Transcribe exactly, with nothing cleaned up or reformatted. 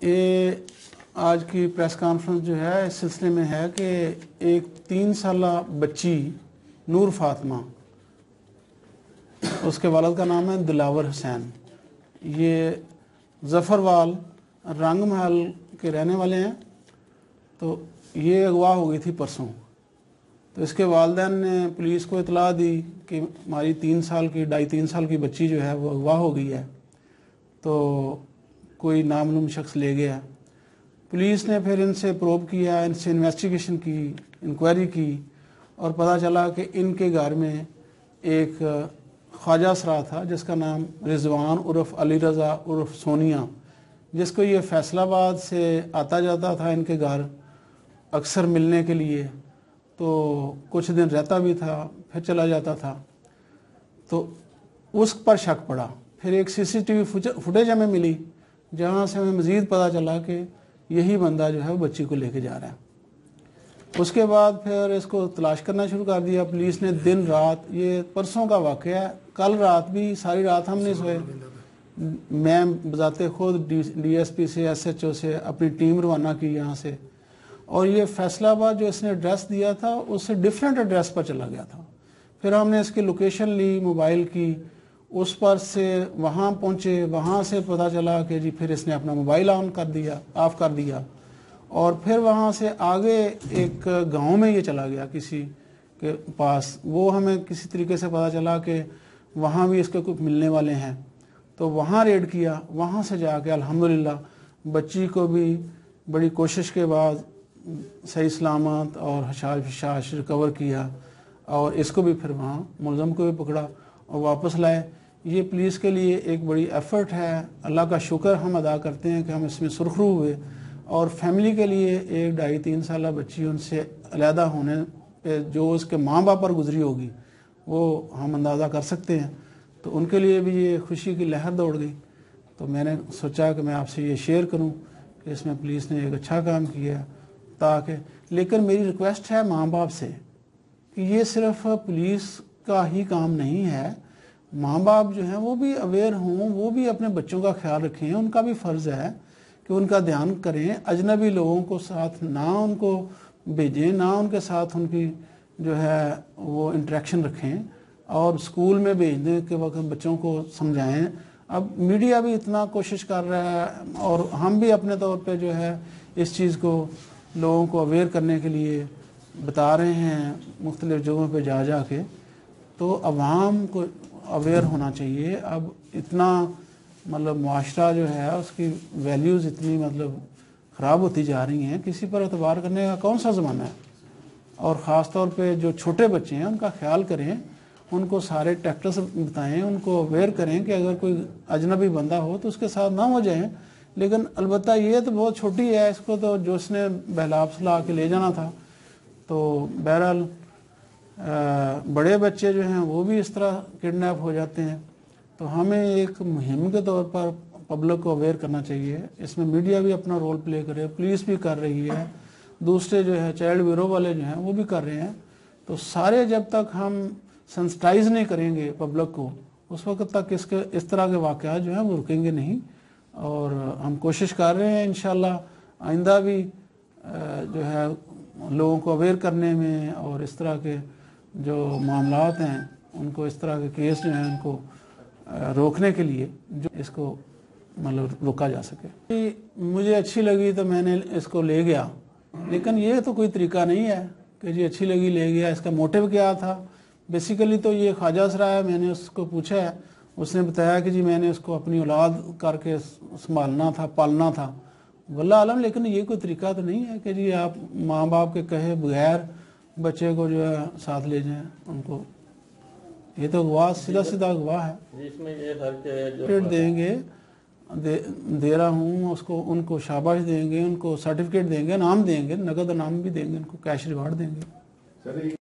یہ آج کی پریس کانفرنس جو ہے اس سلسلے میں ہے کہ ایک تین سالہ بچی نور فاطمہ، اس کے والد کا نام ہے دلاور حسین، یہ ظفروال رنگ محل کے رہنے والے ہیں۔ تو یہ اغوا ہو گئی تھی پرسوں، تو اس کے والدین نے پولیس کو اطلاع دی کہ ہماری تین سال کی ڈھائی تین سال کی بچی جو ہے وہ اغوا ہو گئی ہے۔ تو کوئی نامعلوم شخص لے گیا، پولیس نے پھر ان سے پروب کیا، ان سے انویسٹیگیشن کی، انکوائری کی، اور پتہ چلا کہ ان کے گھر میں ایک خواجہ سرا تھا جس کا نام رضوان عرف علی رضا عرف سونیا، جس کو یہ فیصل آباد سے آتا جاتا تھا ان کے گھر اکثر ملنے کے لیے، تو کچھ دن رہتا بھی تھا پھر چلا جاتا تھا۔ تو اس پر شک پڑا، پھر ایک سی سی ٹی وی فوٹیج ہمیں ملی جہاں سے ہمیں مزید پتہ چلا کہ یہی بندہ جو ہے وہ بچی کو لے کے جا رہا ہے۔ اس کے بعد پھر اس کو تلاش کرنا شروع کر دیا پولیس نے دن رات۔ یہ پرسوں کا واقعہ ہے، کل رات بھی ساری رات ہم نہیں سوئے۔ میں بذات خود ڈی ایس پی سے ایس ایچ او سے اپنی ٹیم روانہ کی یہاں سے، اور یہ فیصل آباد جو اس نے ایڈریس دیا تھا اس سے ڈیفرنٹ ایڈریس پر چلا گیا تھا۔ پھر ہم نے اس کی لوکیشن لی موبائل کی، اس پر سے وہاں پہنچے، وہاں سے پتہ چلا کہ جی پھر اس نے اپنا موبائل آن کر دیا آف کر دیا، اور پھر وہاں سے آگے ایک گاؤں میں یہ چلا گیا کسی کے پاس۔ وہ ہمیں کسی طریقے سے پتہ چلا کہ وہاں بھی اس کے کچھ ملنے والے ہیں، تو وہاں ریڈ کیا، وہاں سے جا کے الحمدللہ بچی کو بھی بڑی کوشش کے بعد صحیح سلامت اور حشاش فشاش ریکور کیا، اور اس کو بھی پھر وہاں ملزم کو بھی پکڑا اور واپس لائے۔ یہ پولیس کے لیے ایک بڑی ایفرٹ ہے، اللہ کا شکر ہم ادا کرتے ہیں کہ ہم اس میں سرخرو ہوئے، اور فیملی کے لیے ایک ڈھائی تین سالہ بچی ان سے علیحدہ ہونے پہ جو اس کے ماں باپ پر گزری ہوگی وہ ہم اندازہ کر سکتے ہیں۔ تو ان کے لیے بھی یہ خوشی کی لہر دوڑ گئی۔ تو میں نے سوچا کہ میں آپ سے یہ شیئر کروں کہ اس میں پولیس نے ایک اچھا کام کیا، تاکہ لیکن میری ریکویسٹ ہے ماں باپ سے کہ یہ صرف پولیس کا ہی کام نہیں ہے، ماں باپ جو ہیں وہ بھی اویئر ہوں، وہ بھی اپنے بچوں کا خیال رکھیں، ان کا بھی فرض ہے کہ ان کا دھیان کریں، اجنبی لوگوں کو ساتھ نہ ان کو بھیجیں، نہ ان کے ساتھ ان کی جو ہے وہ انٹریکشن رکھیں، اور اسکول میں بھیجنے کے وقت بچوں کو سمجھائیں۔ اب میڈیا بھی اتنا کوشش کر رہا ہے، اور ہم بھی اپنے طور پہ جو ہے اس چیز کو لوگوں کو اویئر کرنے کے لیے بتا رہے ہیں مختلف جگہوں پہ جا جا کے۔ تو عوام کو اویئر ہونا چاہیے۔ اب اتنا مطلب معاشرہ جو ہے اس کی ویلیوز اتنی مطلب خراب ہوتی جا رہی ہیں، کسی پر اعتبار کرنے کا کون سا زمانہ ہے، اور خاص طور پہ جو چھوٹے بچے ہیں ان کا خیال کریں، ان کو سارے ٹیکٹس بتائیں، ان کو اویئر کریں کہ اگر کوئی اجنبی بندہ ہو تو اس کے ساتھ نہ ہو جائیں۔ لیکن البتہ یہ تو بہت چھوٹی ہے، اس کو تو جو اس نے بہلا پھسلا کے لے جانا تھا۔ تو بہرحال بڑے بچے جو ہیں وہ بھی اس طرح کڈنیپ ہو جاتے ہیں۔ تو ہمیں ایک مہم کے طور پر پبلک کو اویئر کرنا چاہیے، اس میں میڈیا بھی اپنا رول پلے کرے، پولیس بھی کر رہی ہے، دوسرے جو ہے چائلڈ بیورو والے جو ہیں وہ بھی کر رہے ہیں۔ تو سارے جب تک ہم سنسٹائز نہیں کریں گے پبلک کو، اس وقت تک اس کے اس طرح کے واقعات جو ہیں وہ رکیں گے نہیں، اور ہم کوشش کر رہے ہیں انشاءاللہ آئندہ بھی جو ہے لوگوں کو اویئر کرنے میں، اور اس طرح کے جو معاملات ہیں ان کو، اس طرح کے کیس جو ہیں ان کو روکنے کے لیے جو اس کو مطلب روکا جا سکے۔ مجھے اچھی لگی تو میں نے اس کو لے گیا، لیکن یہ تو کوئی طریقہ نہیں ہے کہ جی اچھی لگی لے گیا۔ اس کا موٹیو کیا تھا؟ بیسیکلی تو یہ خواجہ سرا ہے، میں نے اس کو پوچھا ہے، اس نے بتایا کہ جی میں نے اس کو اپنی اولاد کر کے سنبھالنا تھا، پالنا تھا، واللہ عالم۔ لیکن یہ کوئی طریقہ تو نہیں ہے کہ جی آپ ماں باپ کے کہے بغیر بچے کو جو ہے ساتھ لے جائیں ان کو۔ یہ تو اغوا سیدھا سیدھا اغوا ہے۔ جس میں یہ خرچ ہے جو دیں گے دے, دے رہا ہوں اس کو، ان کو شاباش دیں گے، ان کو سرٹیفکیٹ دیں گے، انعام دیں گے، نقد انعام بھی دیں گے، ان کو کیش ریوارڈ دیں گے۔